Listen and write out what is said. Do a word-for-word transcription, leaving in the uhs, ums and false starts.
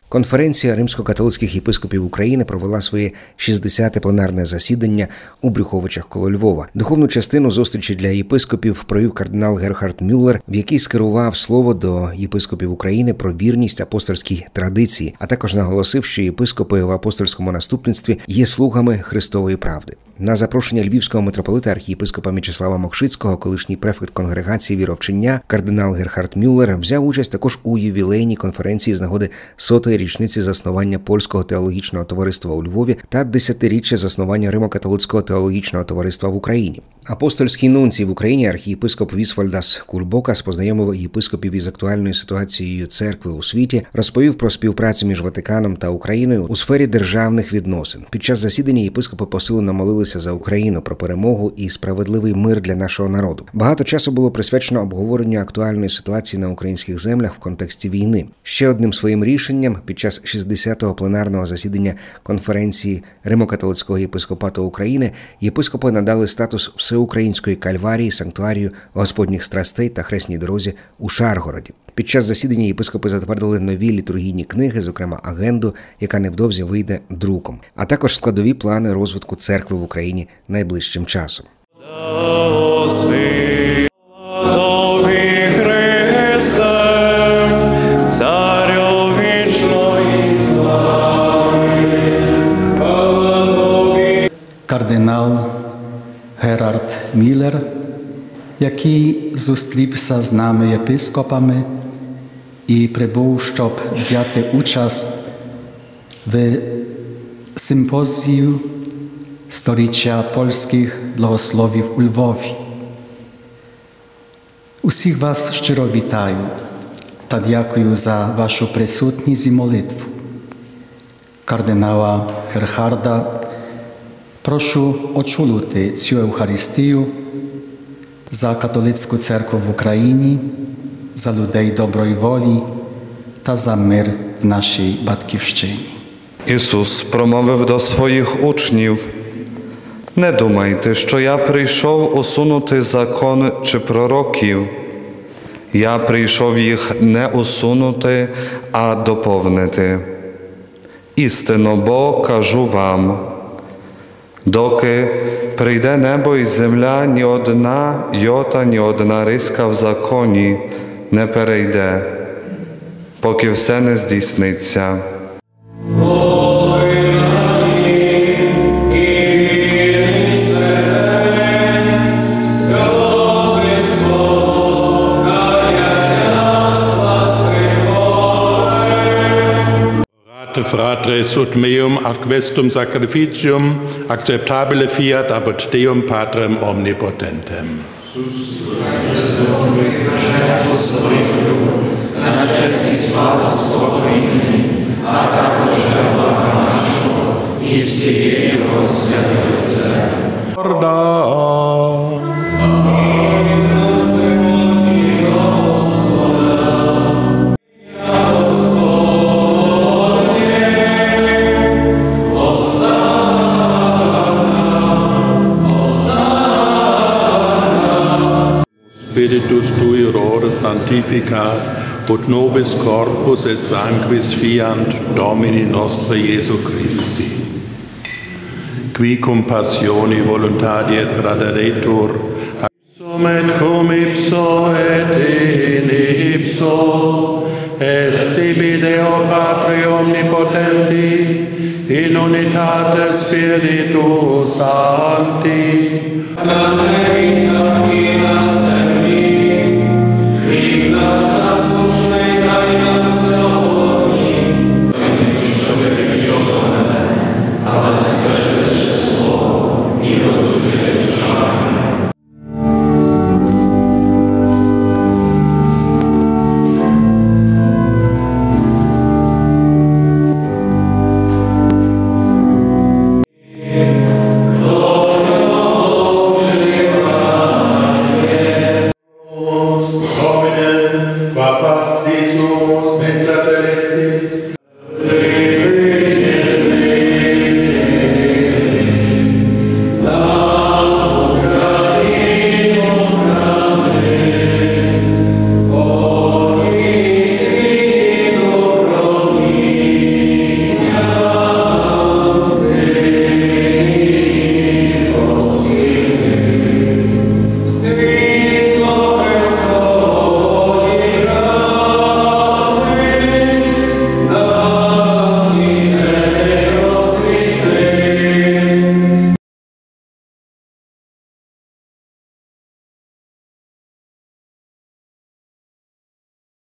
Конференція римсько-католицьких єпископів України провела своє шістдесяте пленарне засідання у Брюховичах коло Львова. Духовну частину зустрічі для єпископів провів кардинал Герхард Мюллер, в якій скерував слово до єпископів України про вірність апостольській традиції, а також наголосив, що єпископи в апостольському наступництві є слугами Христової правди. На запрошення львівського митрополита архієпископа Мічеслава Мокшицького, колишній префект конгрегації віровчення, кардинал Герхард Мюллер взяв участь також у ювілейній конференції з нагоди сотої річниці заснування Польського теологічного товариства у Львові та десятиріччя заснування Римо-католицького теологічного товариства в Україні. Апостольський нунцій в Україні архієпископ Вісвальдас Кульбокас познайомив єпископів із актуальною ситуацією церкви у світі, розповів про співпрацю між Ватиканом та Україною у сфері державних відносин. Під час засідання єпископи посилено молилися за Україну, про перемогу і справедливий мир для нашого народу. Багато часу було присвячено обговоренню актуальної ситуації на українських землях в контексті війни. Ще одним своїм рішенням під час шістдесятого пленарного засідання конференції Римо-католицького єпископату України єпископи надали статус всеукраїнської кальварії, санктуарію Господніх страстей та хресній дорозі у Шаргороді. Під час засідання єпископи затвердили нові літургійні книги, зокрема агенду, яка невдовзі вийде друком, а також складові плани розвитку церкви в Україні найближчим часом. Кардинал Герхард Мюллер, який зустрівся з нами єпископами і прибув, щоб взяти участь в симпозію сторіччя польських благословів у Львові. Усіх вас щиро вітаю та дякую за вашу присутність і молитву. Кардинала Герхарда прошу очолити цю Евхаристію за католицьку церкву в Україні, за людей доброї волі та за мир в нашій батьківщині. Ісус промовив до своїх учнів: «Не думайте, що я прийшов усунути закон чи пророків. Я прийшов їх не усунути, а доповнити. Істинно бо кажу вам, доки прийде небо і земля, ні одна йота, ні одна риска в законі не перейде, поки все не здійсниться». Fratres ut meum ad questum sacrificium acceptabile fiat apud Deum Patrem omnipotentem. Spiritus tui rore sanctificat, ut nobis corpus et sanguis fiant Domini nostri Iesu Christi. Qui cum passioni voluntatie traderetur, ipsum et cum ipso et in ipso, est sibi Deo Patri omnipotenti, in unitate Spiritus Sancti. Qua pastis nos mentate